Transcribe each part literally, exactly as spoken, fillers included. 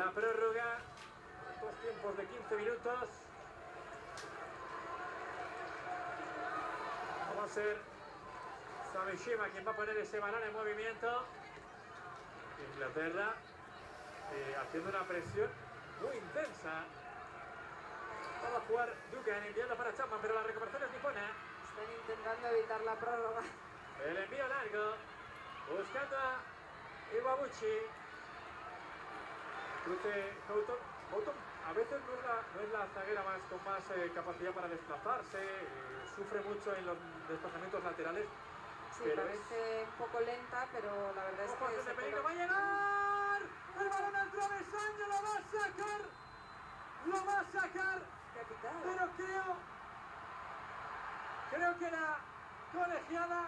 la prórroga, dos tiempos de quince minutos. Va a ser Samishima quien va a poner ese balón en movimiento. Inglaterra eh, haciendo una presión muy intensa. Va a jugar Dugan enviando para Chapman, pero la recuperación es nipona. Están intentando evitar la prórroga. El envío largo, buscando a Iwabuchi. Cruce Houghton. Houghton a veces no es la, no es la zaguera más, con más eh, capacidad para desplazarse, eh, sufre mucho en los desplazamientos laterales. Sí, pero parece es... un poco lenta, pero la verdad es Ojo, que... de peligro, va a llegar. El balón al travesaño, lo va a sacar. Lo va a sacar. Capitán. Pero creo... Creo que la colegiada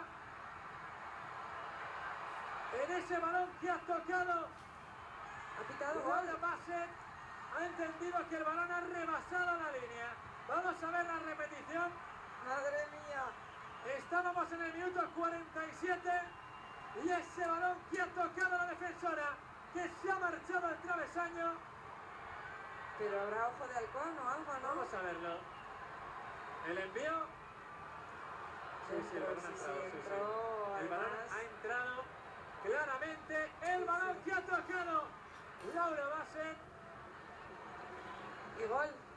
en ese balón que ha tocado Ha pitado Laura gol. Bassett ha entendido que el balón ha rebasado la línea. Vamos a ver la repetición. Madre mía. Estábamos en el minuto cuarenta y siete y ese balón que ha tocado la defensora, que se ha marchado al travesaño. Pero habrá ojo de halcón o algo, ¿no? Vamos a verlo. El envío. Sí, sí, el balón ha Sí, sí, entrado. Sí, entró, sí. El balón además. ha entrado claramente. El balón que ha tocado Laura Bassett. Y gol.